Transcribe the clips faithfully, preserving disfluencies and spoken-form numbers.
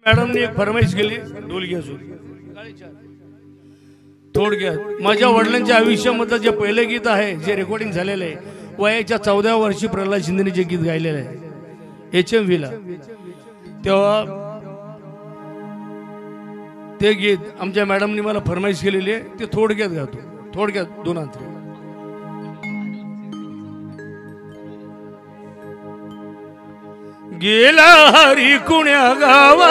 मॅडमने एक फरमाईश केली ढोलक्यासून थोडक्यात माझ्या वडिलांच्या आयुष्यामध्ये जे पहिले गीत आहे जे रेकॉर्डिंग झालेलं आहे वयाच्या चौदाव्या वर्षी प्रल्हाद शिंदेने जे गीत गायलेलं आहे एच एम व्हीला तेव्हा ते गीत आमच्या मॅडमने मला फरमाईश केलेली आहे ते थोडक्यात गातो थोडक्यात दोन अंतरे गेला हरी कुण्या गावा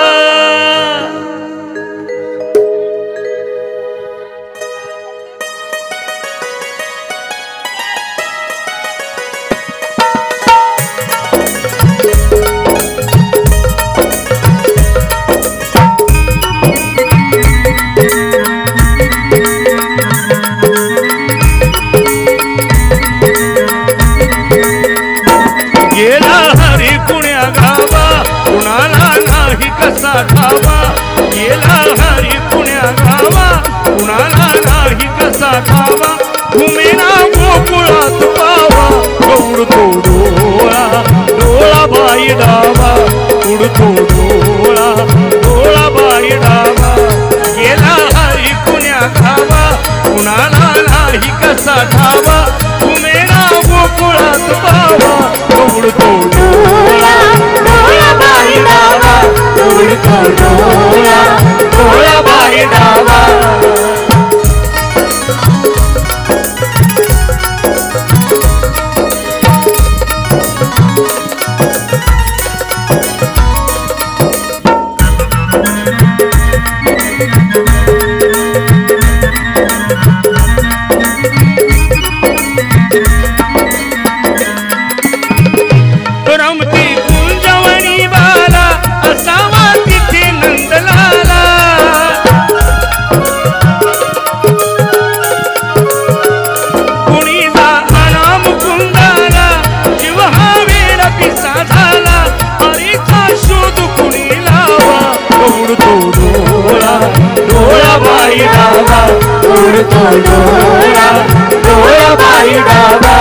गेला हरी कुण्या गावा कुणाला नाही कसा ठावा गेला हरी कुण्या गावा कुणाला नाही कसा ठावा घुमेना गोकुळात पावा उडतो डोळा डोळा बाई डावा उडतो डोळा डोळा बाई डावा गेला हरी कुण्या गावा कुणाला नाही कसा ठावा घुमेना गोकुळात पावा उडतो डोळा डोळा बाई डावा उडतो डोळा डोळा बाई डावा रमती कुंजवणी बाला असावा तिथे नंदलाला कुणीचा अनाम कुंदाला जीव हा वेळ पिसा झाला हरीचा शोध कुणी लावा उडतो डोळा डोळा बाई डावा उडतो डोळा डोळा बाई डावा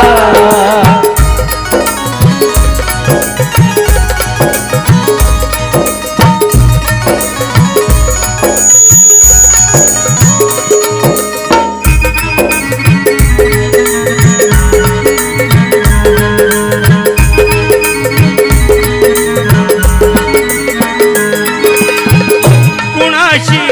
कुणाशी